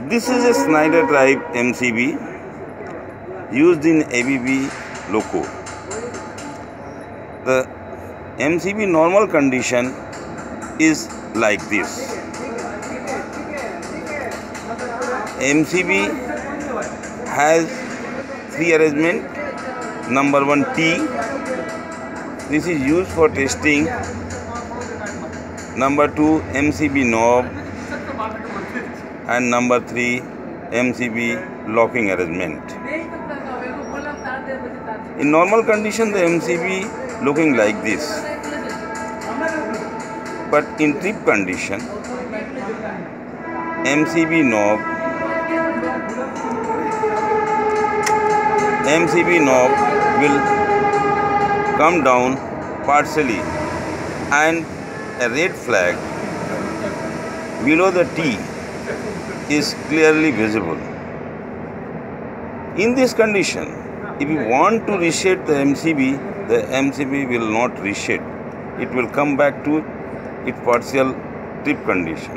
This is a Schneider type MCB used in ABB loco. The MCB normal condition is like this. MCB has three arrangement. Number 1 T. This is used for testing. Number 2 MCB knob, and number 3 MCB locking arrangement. In normal condition the MCB looking like this, but in trip condition MCB knob will come down partially and a red flag below the T is clearly visible. In this condition, if you want to reset the MCB will not reset. It will come back to its partial trip condition.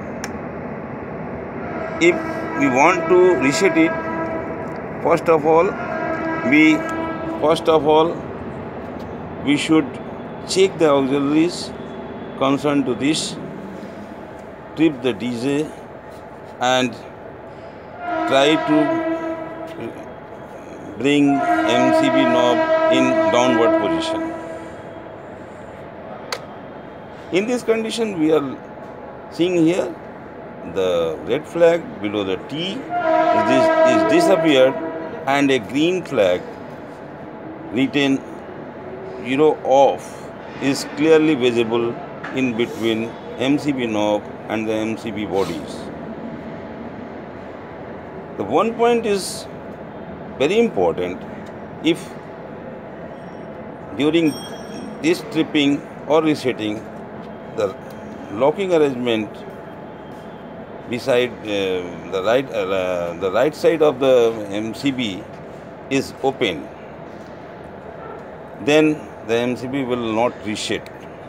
If we want to reset it, first of all we should check the auxiliaries concerned to this, trip the DJ and try to bring MCB knob in downward position. In this condition we are seeing here the red flag below the T is disappeared and a green flag written off is clearly visible in between MCB knob and the MCB bodies. The one point is very important. If during this tripping or resetting the locking arrangement beside the right side of the MCB is open, then the MCB will not reset.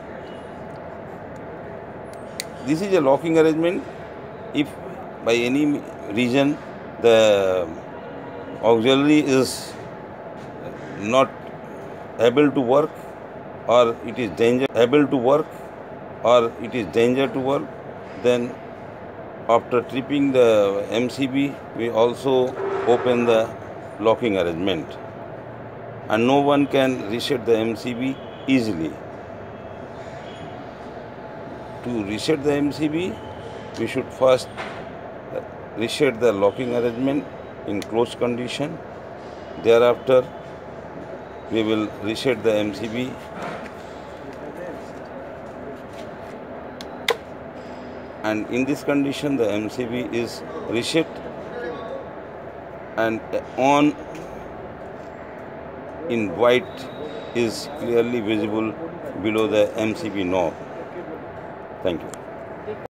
This is a locking arrangement. If by any reason the auxiliary is not able to work, or it is danger to work, then after tripping the MCB we also open the locking arrangement, and no one can reset the MCB easily. To reset the MCB, we should first reset the locking arrangement in closed condition. Thereafter, we will reset the MCB and in this condition the MCB is reset and on in white is clearly visible below the MCB knob. Thank you.